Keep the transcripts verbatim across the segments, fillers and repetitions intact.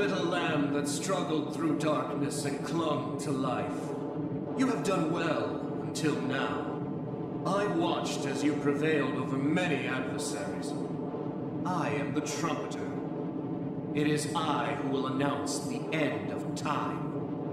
little lamb that struggled through darkness and clung to life. You have done well until now. I watched as you prevailed over many adversaries. I am the Trumpeter. It is I who will announce the end of time.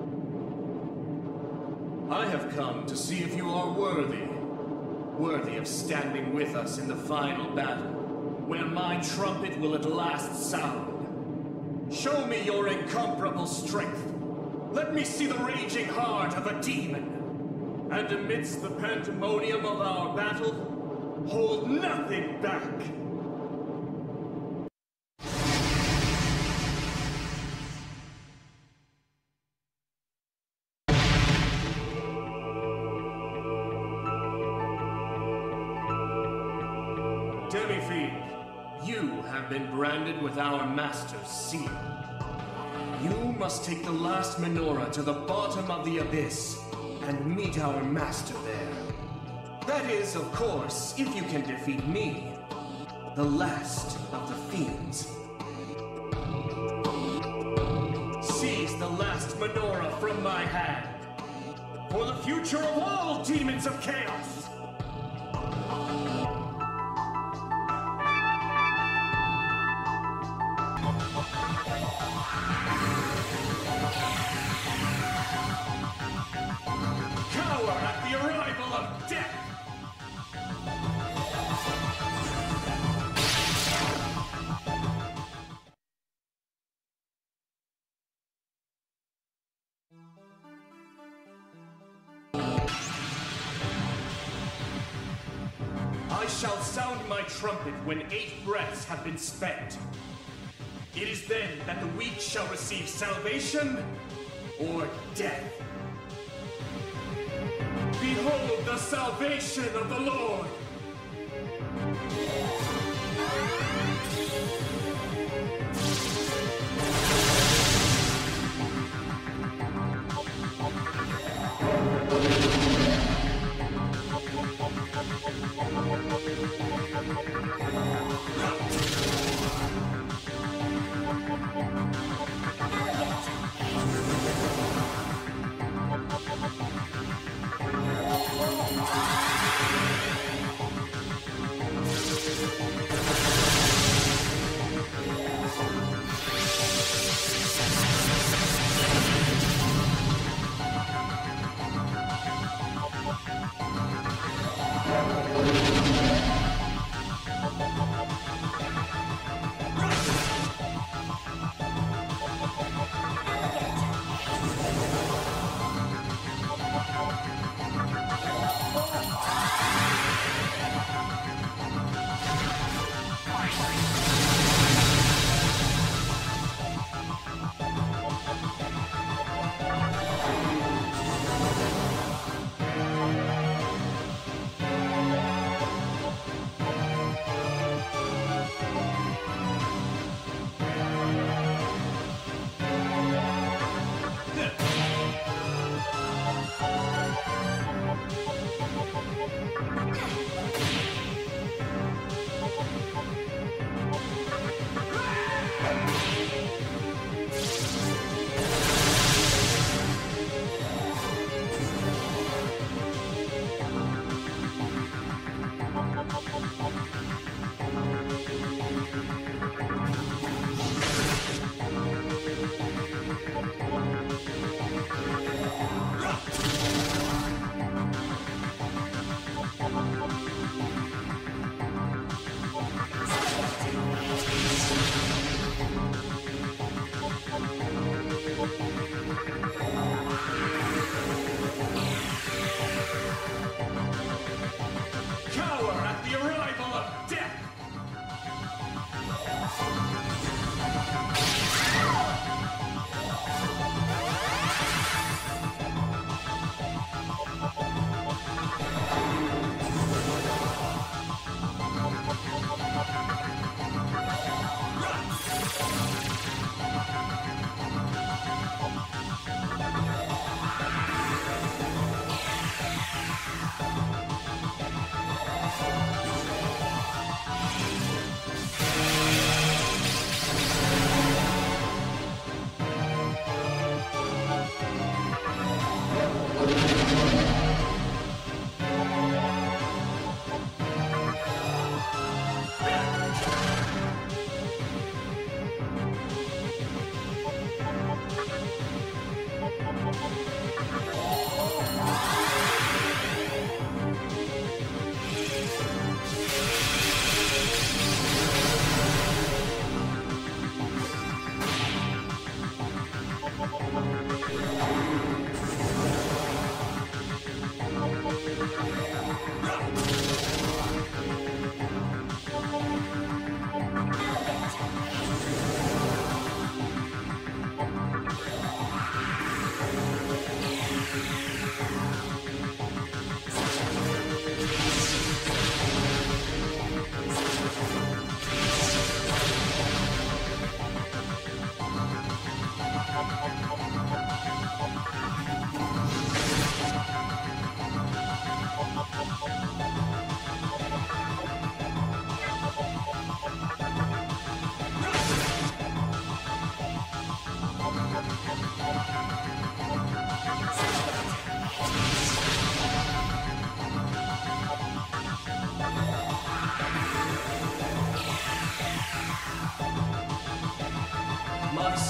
I have come to see if you are worthy. Worthy of standing with us in the final battle, where my trumpet will at last sound. Show me your incomparable strength. Let me see the raging heart of a demon. And amidst the pandemonium of our battle, hold nothing back. Demi-Fiend, you have been branded with our master's seal. You must take the last menorah to the bottom of the abyss and meet our master there. That is, of course, if you can defeat me, the last of the Fiends. Seize the last menorah from my hand, for the future of all demons of chaos! Cower at the arrival of death! I shall sound my trumpet when eight breaths have been spent. It is then that the weak shall receive salvation or death. Behold the salvation of the Lord!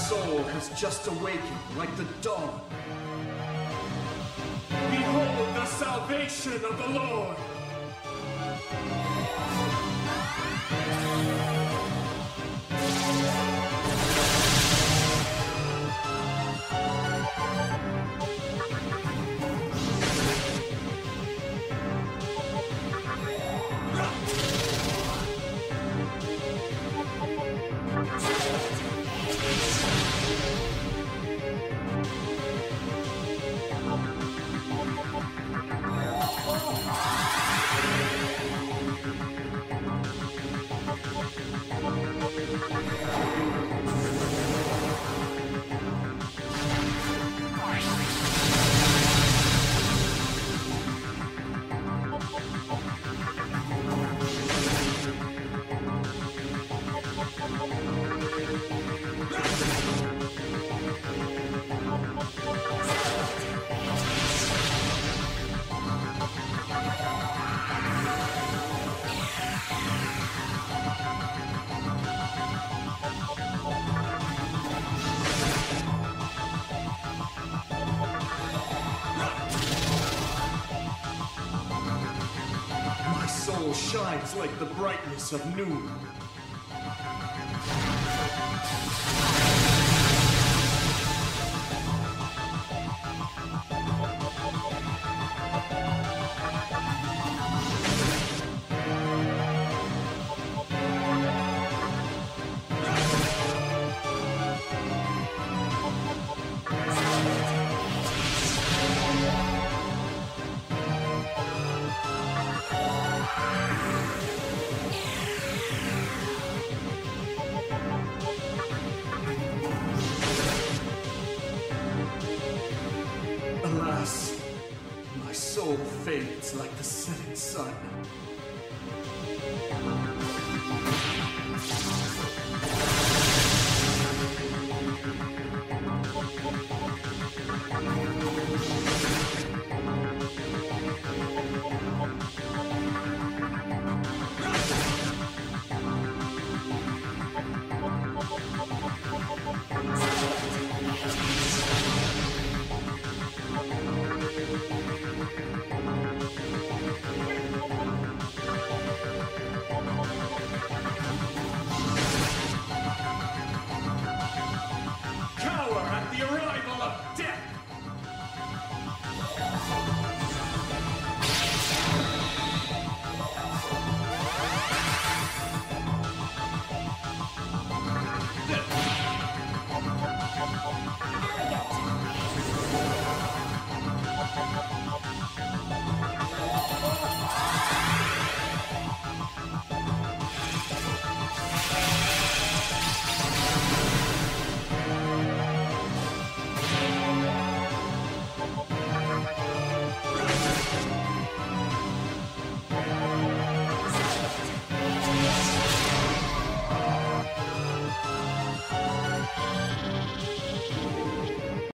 soul has just awakened like the dawn. Behold the salvation of the Lord! Soul shines like the brightness of noon. Alas, my soul fades like the setting sun.